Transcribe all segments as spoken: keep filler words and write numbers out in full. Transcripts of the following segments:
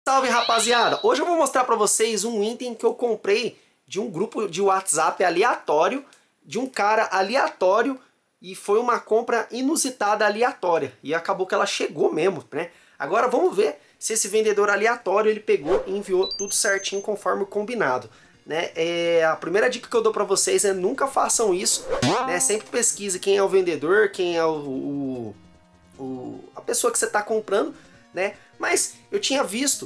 salve, rapaziada! Hoje eu vou mostrar pra vocês um item que eu comprei de um grupo de WhatsApp aleatório, de um cara aleatório, e foi uma compra inusitada aleatória, e acabou que ela chegou mesmo, né? Agora vamos ver se esse vendedor aleatório ele pegou e enviou tudo certinho conforme o combinado, né? É, a primeira dica que eu dou pra vocês é nunca façam isso, né? Sempre pesquise quem é o vendedor, quem é o, o, o a pessoa que você está comprando, né? Mas eu tinha visto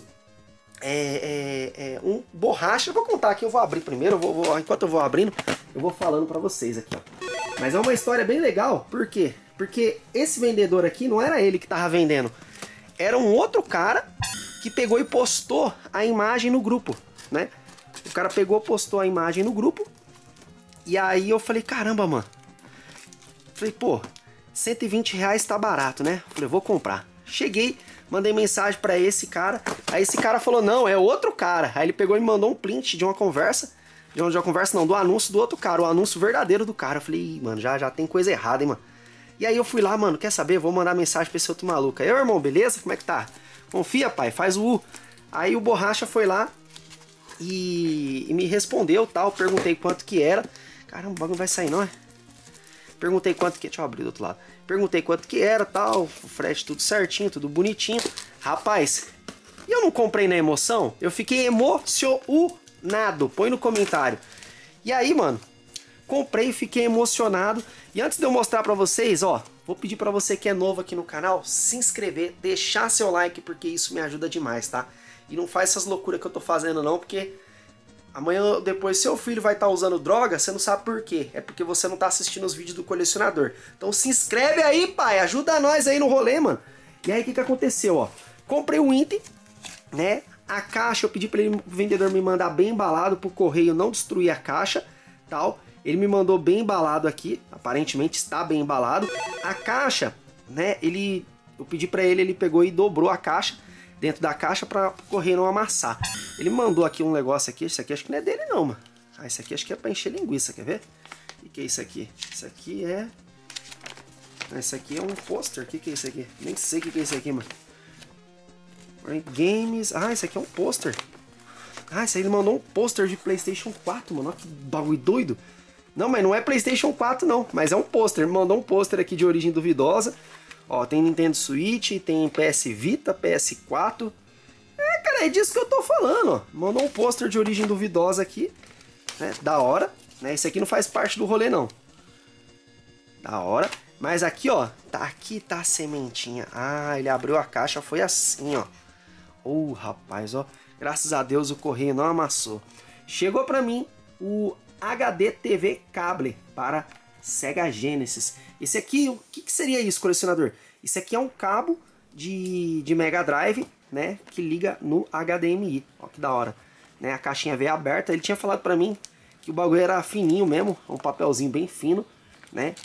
é, é, é, um borracha. Eu vou contar aqui, eu vou abrir primeiro. Eu vou, vou, enquanto eu vou abrindo, eu vou falando pra vocês aqui, ó. Mas é uma história bem legal. Por quê? Porque esse vendedor aqui não era ele que tava vendendo. Era um outro cara que pegou e postou a imagem no grupo, né? O cara pegou, postou a imagem no grupo. E aí eu falei, caramba, mano. Falei, pô, cento e vinte reais tá barato, né? Falei, vou comprar. Cheguei, mandei mensagem pra esse cara. Aí esse cara falou, não, é outro cara. Aí ele pegou e me mandou um print de uma conversa. De uma, de uma conversa não, do anúncio do outro cara. O anúncio verdadeiro do cara. Eu falei, ih, mano, já, já tem coisa errada, hein, mano. E aí eu fui lá, mano, quer saber? Vou mandar mensagem pra esse outro maluco. Aí, irmão, beleza? Como é que tá? Confia, pai, faz o U. Aí o borracha foi lá e, e me respondeu, tal. Perguntei quanto que era. Caramba, o bagulho vai sair, não é? Perguntei quanto que... Deixa eu abrir do outro lado. Perguntei quanto que era, tal. O frete tudo certinho, tudo bonitinho. Rapaz, e eu não comprei na emoção? Eu fiquei emocionado. Põe no comentário. E aí, mano, comprei, fiquei emocionado. E antes de eu mostrar pra vocês, ó, vou pedir pra você que é novo aqui no canal, se inscrever, deixar seu like, porque isso me ajuda demais, tá? E não faz essas loucuras que eu tô fazendo não, porque amanhã depois seu filho vai estar usando droga, você não sabe por quê. É porque você não tá assistindo os vídeos do colecionador. Então se inscreve aí, pai, ajuda nós aí no rolê, mano. E aí o que que aconteceu, ó? Comprei um item, né? A caixa eu pedi para ele, o vendedor me mandar bem embalado pro correio não destruir a caixa, tal. Ele me mandou bem embalado aqui, aparentemente está bem embalado. A caixa, né, ele eu pedi para ele, ele pegou e dobrou a caixa dentro da caixa para o correio não amassar. Ele me mandou aqui um negócio aqui, isso aqui acho que não é dele não, mano. Ah, isso aqui acho que é para encher linguiça, quer ver? O que é isso aqui? Isso aqui é... Isso aqui é um pôster, o que que é isso aqui? Nem sei o que que é isso aqui, mano. Games, ah, isso aqui é um pôster. Ah, isso aí ele mandou um pôster de PlayStation quatro, mano, olha que bagulho doido. Não, mas não é PlayStation quatro não, mas é um pôster. Ele mandou um pôster aqui de origem duvidosa. Ó, tem Nintendo Switch, tem P S Vita, P S quatro. É, cara, é disso que eu tô falando, ó. Mandou um pôster de origem duvidosa aqui, né? Da hora, né? Esse aqui não faz parte do rolê não. Da hora. Mas aqui, ó, tá aqui tá a sementinha. Ah, ele abriu a caixa, foi assim, ó. Oh, rapaz, ó. Graças a Deus o correio não amassou. Chegou pra mim o H D T V Cable para Sega Genesis. Esse aqui, o que, que seria isso, colecionador? Isso aqui é um cabo de, de Mega Drive, né? Que liga no H D M I. Ó, que da hora. Né, a caixinha veio aberta. Ele tinha falado pra mim que o bagulho era fininho mesmo. Um papelzinho bem fino, né?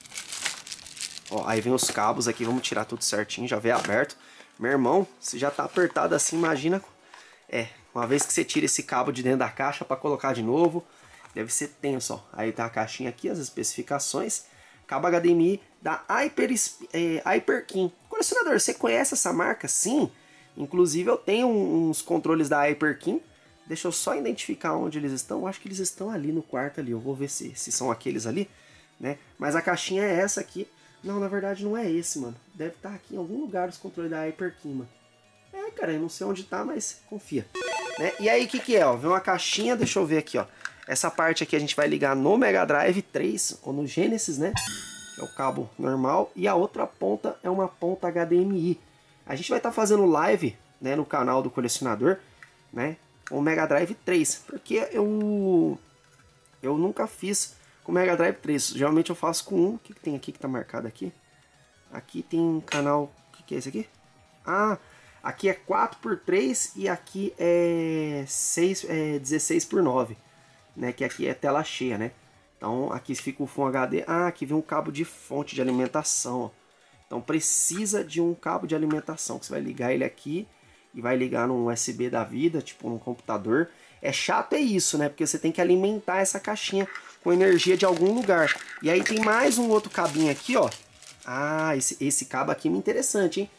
Ó, aí vem os cabos aqui. Vamos tirar tudo certinho. Já veio aberto. Meu irmão, se já tá apertado assim, imagina... É, uma vez que você tira esse cabo de dentro da caixa para colocar de novo, deve ser tenso, ó. Aí tá a caixinha aqui, as especificações. Cabo H D M I da Hyper, é, Hyperkin. Colecionador, você conhece essa marca? Sim. Inclusive eu tenho uns controles da Hyperkin. Deixa eu só identificar onde eles estão. Eu acho que eles estão ali no quarto ali. Eu vou ver se, se são aqueles ali, né? Mas a caixinha é essa aqui. Não, na verdade não é esse, mano. Deve estar aqui em algum lugar os controles da Hyperkin, mano. É, cara, eu não sei onde tá, mas confia. Né? E aí, o que que é? Ó, vem uma caixinha, deixa eu ver aqui, ó. Essa parte aqui a gente vai ligar no Mega Drive três, ou no Genesis, né? Que é o cabo normal. E a outra ponta é uma ponta H D M I. A gente vai estar tá fazendo live, né, no canal do colecionador, né? Com o Mega Drive três. Porque eu... Eu nunca fiz com o Mega Drive três. Geralmente eu faço com um. O que, que tem aqui que tá marcado aqui? Aqui tem um canal... O que, que é esse aqui? Ah... Aqui é quatro por três e aqui é, seis, é dezesseis por nove, né? Que aqui é tela cheia, né? Então aqui fica o Full H D. Ah, aqui vem um cabo de fonte de alimentação, ó. Então precisa de um cabo de alimentação, que você vai ligar ele aqui e vai ligar num U S B da vida, tipo num computador. É chato é isso, né? Porque você tem que alimentar essa caixinha com energia de algum lugar. E aí tem mais um outro cabinho aqui, ó. Ah, esse, esse cabo aqui é interessante, hein?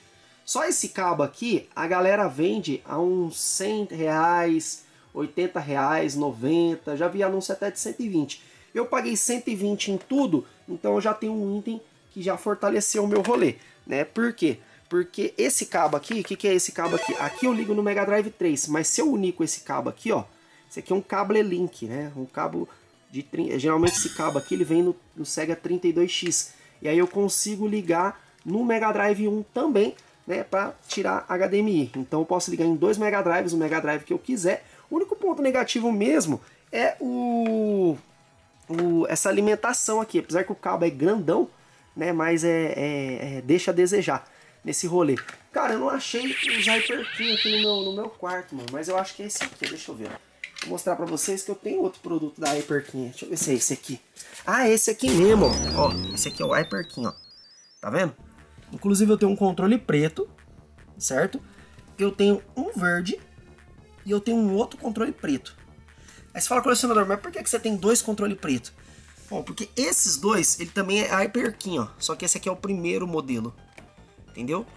Só esse cabo aqui, a galera vende a uns cem reais, oitenta reais, noventa, já vi anúncio até de cento e vinte. Eu paguei cento e vinte em tudo, então eu já tenho um item que já fortaleceu o meu rolê, né? Por quê? Porque esse cabo aqui, o que, que é esse cabo aqui? Aqui eu ligo no Mega Drive três, mas se eu unir com esse cabo aqui, ó, esse aqui é um cable link, né? Um cabo de... Geralmente esse cabo aqui, ele vem no, no Sega trinta e dois X. E aí eu consigo ligar no Mega Drive um também, né? Pra tirar H D M I. Então eu posso ligar em dois Mega Drives, o Mega Drive que eu quiser. O único ponto negativo mesmo é o... o essa alimentação aqui. Apesar que o cabo é grandão, né? Mas é, é, é deixa a desejar nesse rolê. Cara, eu não achei os Hyperkin aqui no meu, no meu quarto, mano. Mas eu acho que é esse aqui, deixa eu ver. Vou mostrar pra vocês que eu tenho outro produto da Hyperkin. Deixa eu ver se é esse aqui. Ah, esse aqui mesmo, ó. Esse aqui é o Hyperkin, ó. Tá vendo? Inclusive eu tenho um controle preto, certo? Eu tenho um verde e eu tenho um outro controle preto. Aí você fala, colecionador, mas por que você tem dois controles pretos? Bom, porque esses dois, ele também é Hyperkin, ó. Só que esse aqui é o primeiro modelo. Entendeu?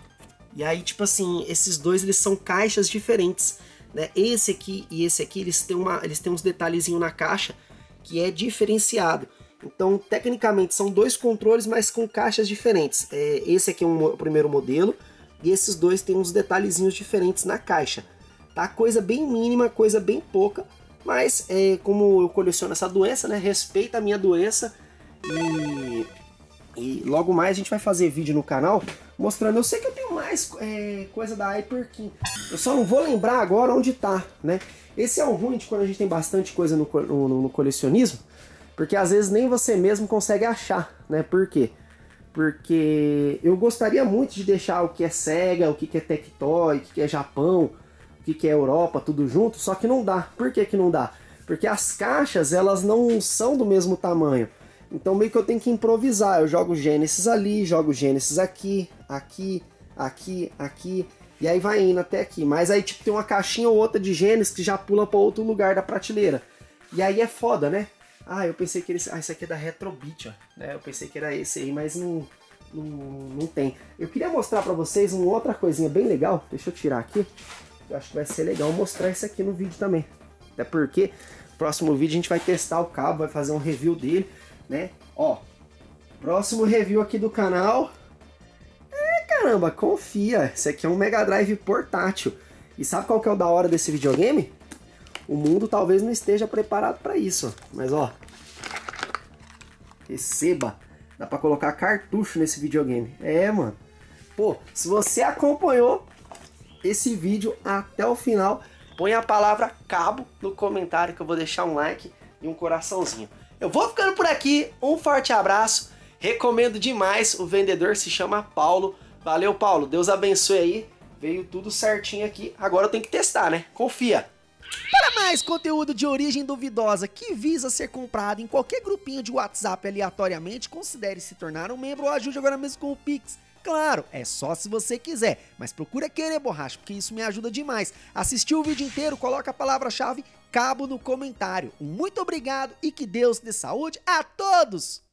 E aí, tipo assim, esses dois, eles são caixas diferentes, né? Esse aqui e esse aqui, eles têm, uma, eles têm uns detalhezinhos na caixa que é diferenciado. Então, tecnicamente, são dois controles, mas com caixas diferentes. É, esse aqui é um, o primeiro modelo, e esses dois têm uns detalhezinhos diferentes na caixa. Tá? Coisa bem mínima, coisa bem pouca, mas é, como eu coleciono essa doença, né? Respeita a minha doença e... E logo mais a gente vai fazer vídeo no canal mostrando. Eu sei que eu tenho mais é, coisa da Hyperkin. Eu só não vou lembrar agora onde tá, né? Esse é o ruim de quando a gente tem bastante coisa no, no, no colecionismo. Porque às vezes nem você mesmo consegue achar, né? Por quê? Porque eu gostaria muito de deixar o que é Sega, o que é Tectoy, o que é Japão, o que é Europa, tudo junto. Só que não dá. Por que que não dá? Porque as caixas, elas não são do mesmo tamanho. Então meio que eu tenho que improvisar, eu jogo Genesis ali, jogo Genesis aqui, aqui, aqui, aqui, e aí vai indo até aqui. Mas aí tipo tem uma caixinha ou outra de Genesis que já pula para outro lugar da prateleira. E aí é foda, né? Ah, eu pensei que esse, ah, esse aqui é da Retrobit, ó. Né? Eu pensei que era esse aí, mas não, não, não tem. Eu queria mostrar para vocês uma outra coisinha bem legal, deixa eu tirar aqui. Eu acho que vai ser legal mostrar isso aqui no vídeo também. Até porque no próximo vídeo a gente vai testar o cabo, vai fazer um review dele. Né? Ó, próximo review aqui do canal. É, caramba, confia. Esse aqui é um Mega Drive portátil. E sabe qual que é o da hora desse videogame? O mundo talvez não esteja preparado para isso. Mas ó, receba. Dá para colocar cartucho nesse videogame. É, mano. Pô, se você acompanhou esse vídeo até o final, põe a palavra cabo no comentário que eu vou deixar um like e um coraçãozinho. Eu vou ficando por aqui, um forte abraço, recomendo demais, o vendedor se chama Paulo. Valeu, Paulo, Deus abençoe aí, veio tudo certinho aqui, agora eu tenho que testar, né? Confia! Para mais conteúdo de origem duvidosa que visa ser comprado em qualquer grupinho de WhatsApp aleatoriamente, considere se tornar um membro ou ajude agora mesmo com o Pix. Claro, é só se você quiser, mas procura querer, borracha, porque isso me ajuda demais. Assistiu o vídeo inteiro, coloca a palavra-chave cabo no comentário. Um muito obrigado e que Deus dê saúde a todos!